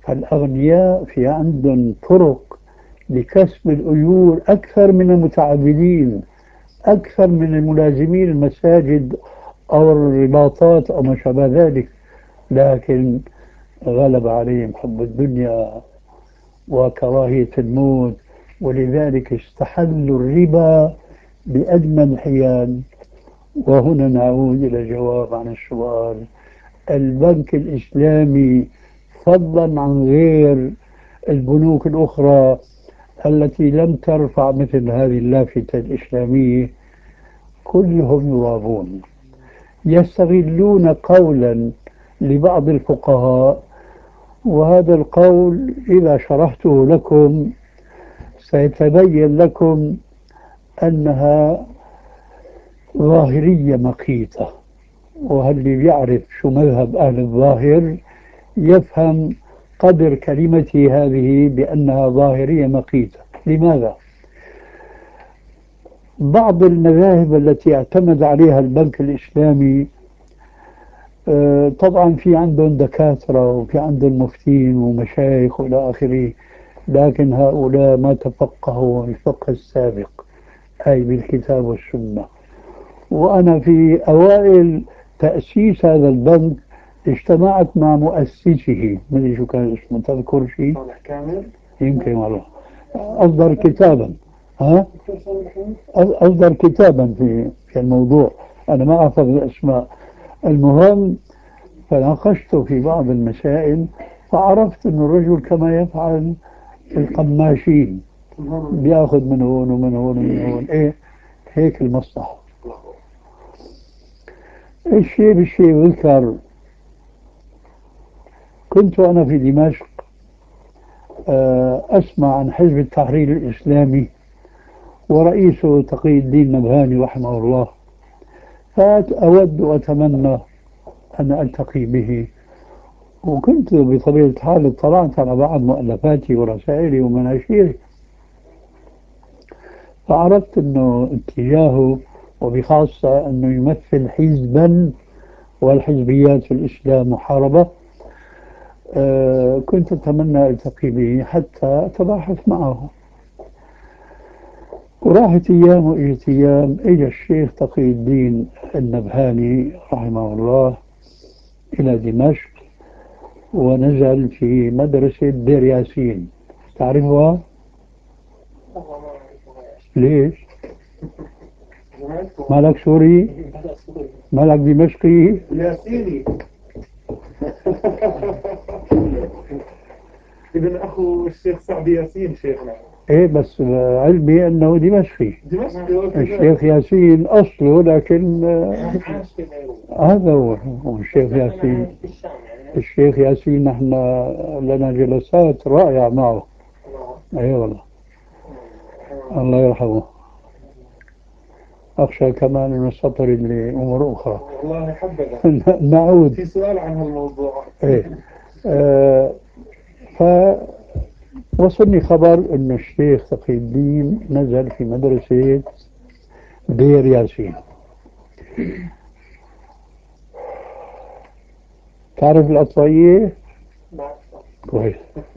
فالأغنياء في عندهم طرق لكسب الأجور أكثر من المتعبدين، أكثر من الملازمين المساجد أو الرباطات أو ما شابه ذلك، لكن غلب عليهم حب الدنيا وكراهية الموت، ولذلك استحلوا الربا بأجمل حيال. وهنا نعود إلى الجواب عن السؤال: البنك الإسلامي فضلا عن غير البنوك الأخرى التي لم ترفع مثل هذه اللافتة الإسلامية، كلهم يرابون، يستغلون قولا لبعض الفقهاء، وهذا القول إذا شرحته لكم سيتبين لكم أنها ظاهرية مقيتة. وهل بيعرف شو مذهب أهل الظاهر يفهم قدر كلمتي هذه بأنها ظاهرية مقيتة. لماذا؟ بعض المذاهب التي اعتمد عليها البنك الإسلامي طبعا في عندهم دكاترة وفي عندهم مفتين ومشايخ وإلى آخره، لكن هؤلاء ما تفقهوا الفقه السابق، أي بالكتاب والسنة. وأنا في أوائل تأسيس هذا البنك اجتمعت مع مؤسسه، ما أدري شو كان اسمه، تذكر شيء؟ صالح كامل يمكن والله. أصدر كتابا، ها؟ أصدر كتابا في الموضوع، أنا ما أحفظ الأسماء. المهم فناقشت في بعض المسائل، فعرفت أن الرجل كما يفعل القماشين، بياخذ من هون ومن هون ومن هون، إيه هيك المصلحة. الشيء بالشيء يذكر، كنت أنا في دمشق أسمع عن حزب التحرير الإسلامي ورئيسه تقي الدين نبهاني رحمه الله، فأود وأتمنى أن ألتقي به. وكنت بطبيعة الحال اطلعت على بعض مؤلفاتي ورسائلي ومناشيري، فعرفت أنه اتجاهه وبخاصة أنه يمثل حزبا، والحزبيات في الإسلام محاربة. كنت أتمنى ألتقي به حتى أتباحث معه. وراحت أيام وإجت أيام، إجا الشيخ تقي الدين النبهاني رحمه الله إلى دمشق، ونزل في مدرسة دير ياسين، تعرفها؟ ليش؟ مالك سوري؟ مالك دمشقي؟ ياسيني ابن أخو الشيخ سعد ياسين شيخنا. ايه بس علمي انه دمشقي. دمشقي الشيخ ياسين اصله، لكن هذا هو الشيخ ياسين. الشيخ ياسين نحن لنا جلسات رائعة معه. اي والله، الله يرحمه. أخشى كمان أن السطر لأمور أخرى. والله حبذا. نعود. في سؤال عن هالموضوع. إيه. فوصلني خبر أن الشيخ تقي الدين نزل في مدرسة دير ياسين. تعرف الأطفائية؟ كويس.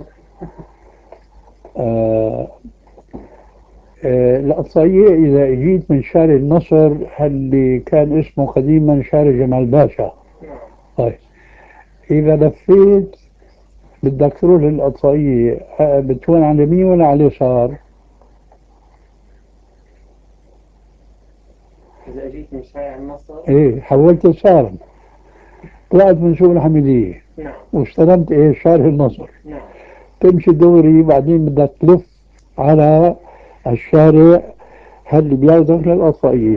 الأطفائية إذا جيت من شارع النصر اللي كان اسمه قديما شارع جمال باشا، طيب إذا لفيت بدك تروح للأطفائية، بتكون على اليمين ولا على اليسار؟ إذا جيت من شارع النصر إيه حولت يسارا، طلعت من سوق الحميدية، نعم، واستلمت إيه شارع النصر، نعم، تمشي دوري، بعدين بدك تلف على الشارع اللي بياخذك للأطفائية.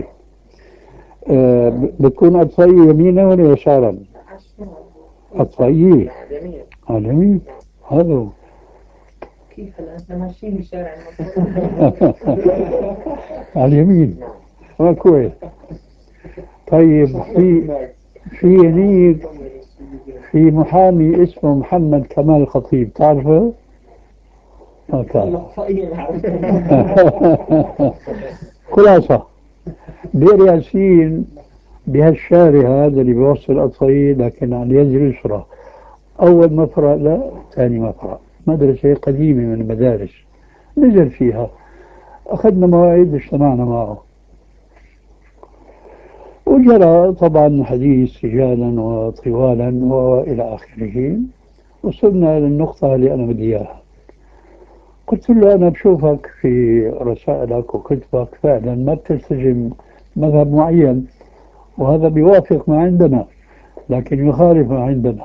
بتكون أطفائية يمينا ولا يسارا؟ أطفائية على اليمين. هذا هو. كيف أنت ماشيين بشارع النصر؟ على اليمين. كويس. طيب في هنيك في محامي اسمه محمد كمال الخطيب، تعرفه؟ خلاصة دير ياسين بهالشارع هذا اللي بيوصل الأطفال، لكن على اليد اليسرى، أول مفرع لا، ثاني مفرع، مدرسة قديمة من المدارس نزل فيها، أخذنا مواعيد اجتمعنا معه، وجرى طبعا الحديث رجالا وطوالا وإلى آخره. وصلنا للنقطة اللي أنا بدي إياها. قلت له أنا بشوفك في رسائلك وكتبك فعلا ما بتلتزم مذهب معين، وهذا بيوافق ما عندنا لكن يخالف ما عندنا.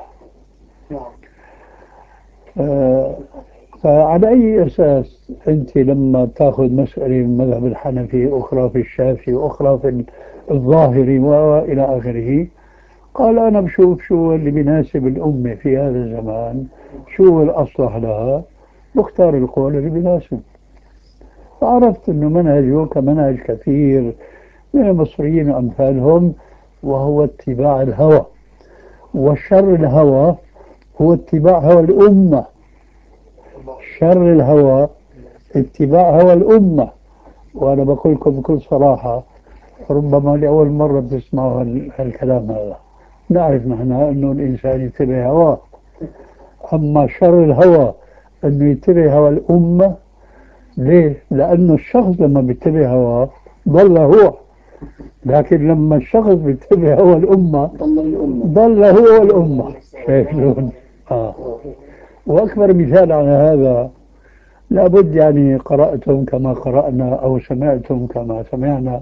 آه، فعلى أي أساس أنت لما تأخذ مسألة من المذهب الحنفي، أخرى في الشافعي، وأخرى في الظاهري وإلى آخره؟ قال أنا بشوف شو اللي بيناسب الأمة في هذا الزمان، شو الأصلح لها، بختار القول اللي بيناسب. فعرفت أنه منهجه كمنهج كثير من المصريين وأمثالهم، وهو اتباع الهوى، والشر الهوى هو اتباع هوى الأمة. شر الهوى اتباع هوى الأمة. وأنا بقول لكم بكل صراحة، ربما لأول مرة بتسمعوا هالكلام هذا. نعرف نحن أنه الإنسان يتبع هواه، أما شر الهوى أنه يتبع هوى الأمة. ليه؟ لأنه الشخص لما بيتبع هواه ضل هو، لكن لما الشخص بيتبع هوى الأمة ضل هو والأمة. شايف شلون؟ وأكبر مثال على هذا، لابد يعني قرأتم كما قرأنا أو سمعتم كما سمعنا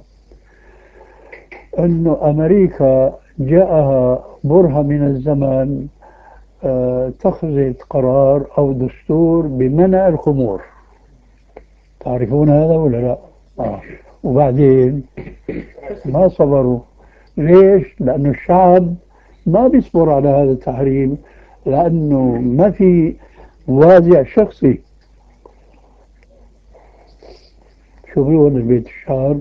أن أمريكا جاءها برهة من الزمن اتخذت قرار أو دستور بمنع الخمور. تعرفون هذا ولا لا؟ وبعدين ما صبروا. ليش؟ لأنه الشعب ما بيصبر على هذا التحريم، لأنه ما في وازع شخصي. شو بيقول البيت الشعر؟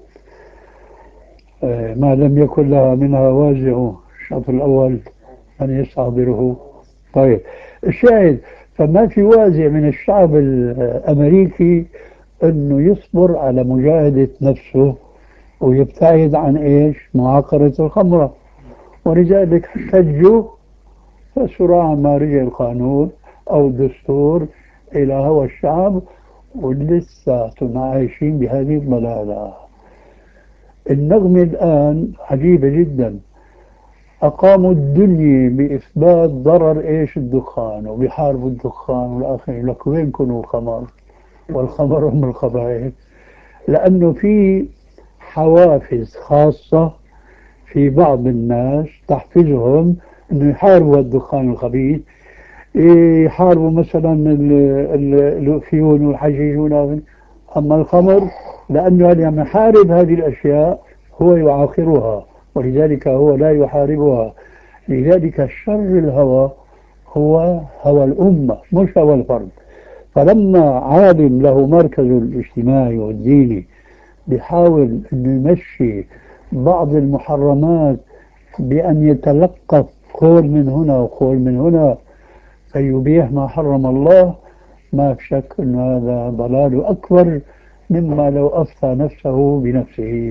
ما لم يكن لها منها وازع، الشطر الأول من يستحضره. طيب الشاهد، فما في وازع من الشعب الأمريكي أنه يصبر على مجاهدة نفسه ويبتعد عن إيش؟ معاقرة الخمرة. ولذلك احتجوا، فسرعان ما رجع القانون أو الدستور إلى هوى الشعب، ولسه عايشين بهذه الضلالة. النغمة الآن عجيبة جدا، أقاموا الدنيا بإثبات ضرر إيش؟ الدخان، وبيحاربوا الدخان، والآخر لك وين كنوا الخمر؟ والخمر هم الخبائث. لأنه في حوافز خاصة في بعض الناس تحفزهم أنه يحاربوا الدخان الخبيث، يحاربوا مثلا الأفيون والحشيشون. أما الخمر لأنه لما يحارب هذه الأشياء هو يعاقرها، ولذلك هو لا يحاربها. لذلك الشر الهوى هو هوى الأمة مش هوى الفرد. فلما عالم له مركز الاجتماعي والديني بيحاول أنه يمشي بعض المحرمات بأن يتلقف قول من هنا وقول من هنا فيبيح ما حرم الله، ما في شك أن هذا ضلال أكبر مما لو أفتى نفسه بنفسه.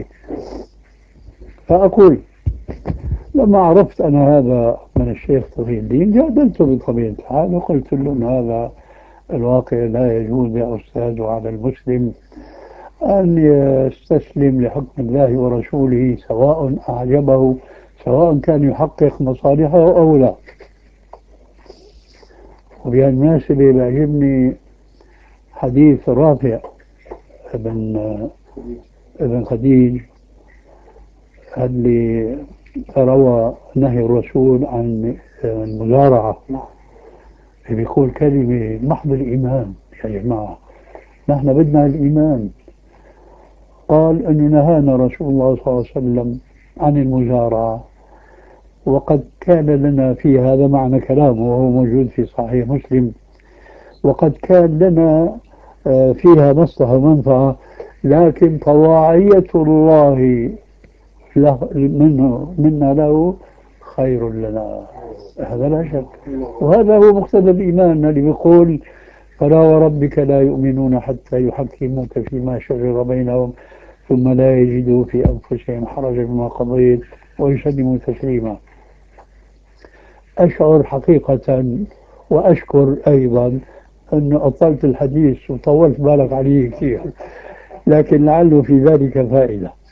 فأقول لما عرفت أنا هذا من الشيخ تقي الدين جادلته بطبيعة الحال، وقلت له أن هذا الواقع لا يجوز يا أستاذ، وعلى المسلم أن يستسلم لحكم الله ورسوله سواء أعجبه، سواء كان يحقق مصالحه أو لا. وبالمناسبة بيعجبني حديث رافع ابن خديج اللي روى نهي الرسول عن المزارعة، بيقول كلمة محض الإيمان. يا جماعة نحن بدنا الإيمان. قال أن نهانا رسول الله صلى الله عليه وسلم عن المزارعة، وقد كان لنا في هذا معنى كلامه وهو موجود في صحيح مسلم، وقد كان لنا فيها مصلحة ومنفعة، لكن طواعية الله منا له خير لنا، هذا لا شك. وهذا هو مقتضى الإيمان اللي بيقول فلا وربك لا يؤمنون حتى يحكموك فيما شجر بينهم ثم لا يجدوا في أنفسهم حرجا مما قضيت ويسلموا تسليما. أشعر حقيقة وأشكر أيضا أنه أطلت الحديث وطولت بالك عليه كثير، لكن لعله في ذلك فائدة.